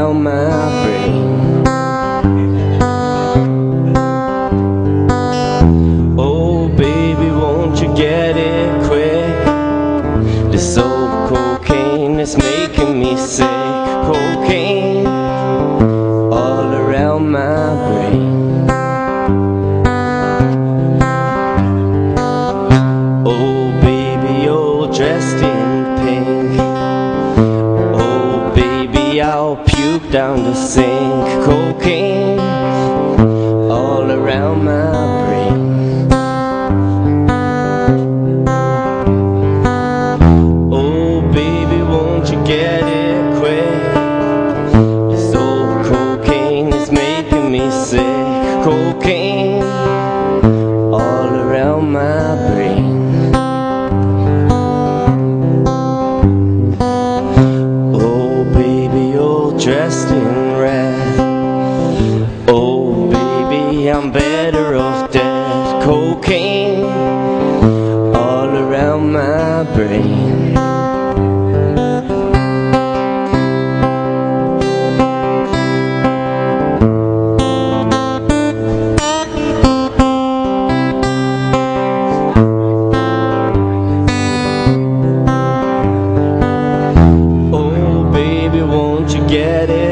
around my brain. Oh baby, won't you get it quick? This old cocaine is making me sick. Cocaine all around my brain. Oh baby, you're dressed in pink. Oh baby, I'll puke down the sink. Cocaine all around my brain. Oh baby, won't you get it quick? This old cocaine is making me sick. Cocaine all around my brain. Oh baby, you're dressed in red. Oh baby, I'm better off dead. Cocaine all around my brain. Oh baby, won't you get it